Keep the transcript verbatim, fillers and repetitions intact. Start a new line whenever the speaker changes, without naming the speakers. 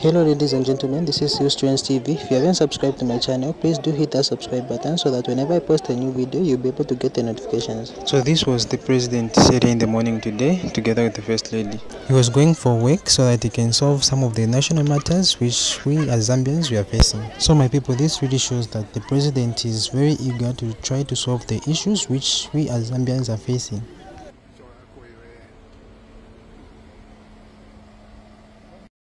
Hello ladies and gentlemen, this is Students T V. If you haven't subscribed to my channel, please do hit that subscribe button so that whenever I post a new video, you'll be able to get the notifications. So this was the president said in the morning today, together with the first lady. He was going for work so that he can solve some of the national matters which we as Zambians we are facing. So my people, this really shows that the president is very eager to try to solve the issues which we as Zambians are facing.